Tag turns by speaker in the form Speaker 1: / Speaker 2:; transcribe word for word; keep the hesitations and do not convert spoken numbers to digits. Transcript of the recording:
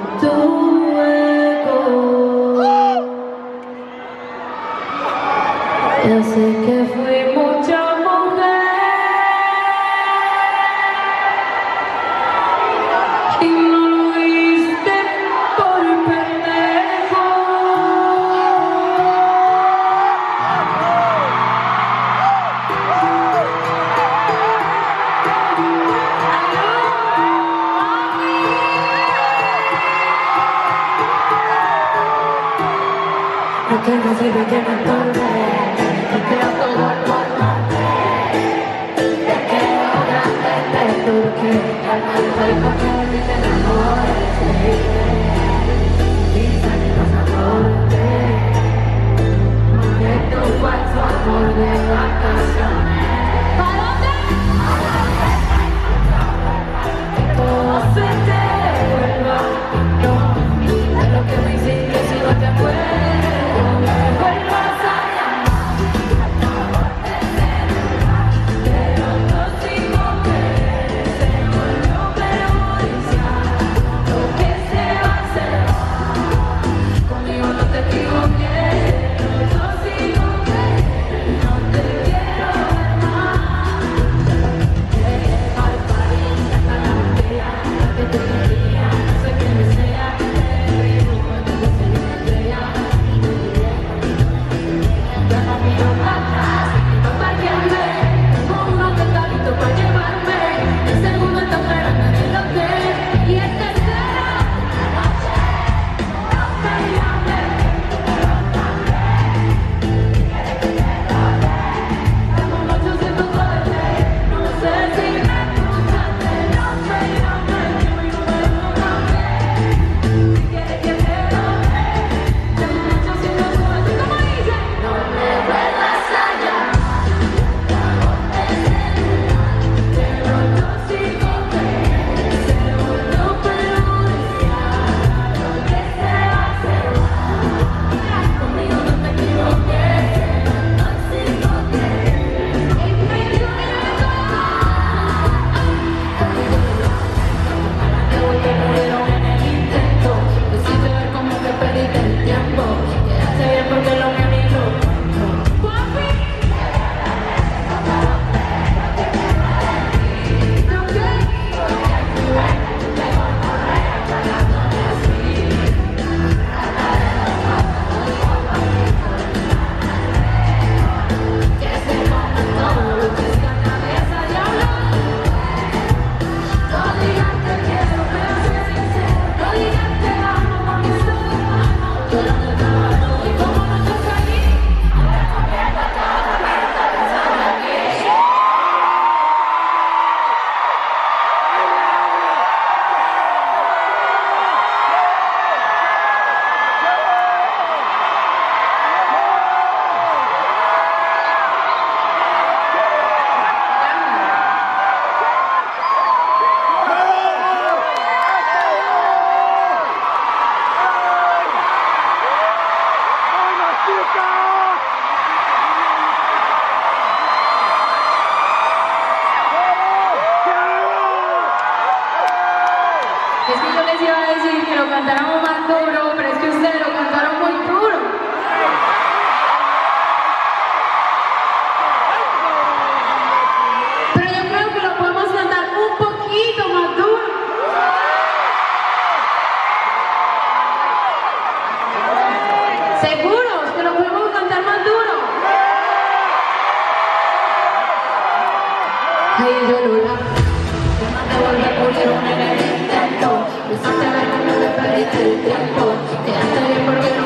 Speaker 1: tu ego. Ya sé que fui mucha mujer y no lo hice por pendejo. No que no sirve que me entorpe, que creo todo al formarte. Te quedo grande, te turque, al mal soy papel y te enamores. Dicen que los acordes, proyecto falso, amor de vacaciones. ¿Para dónde? Que todo se te vuelva, no, de lo que me hiciste si no te acuerdas. Es que yo les iba a decir que lo cantáramos más duro, pero es que ustedes lo cantaron muy duro. Pero yo creo que lo podemos cantar un poquito más duro. ¿Seguros que lo podemos cantar más duro? Ay, yo Lula, te mandé volver a morir un enemigo. Hiciste ver cómo me perdiste el tiempo. Quedaste bien porque no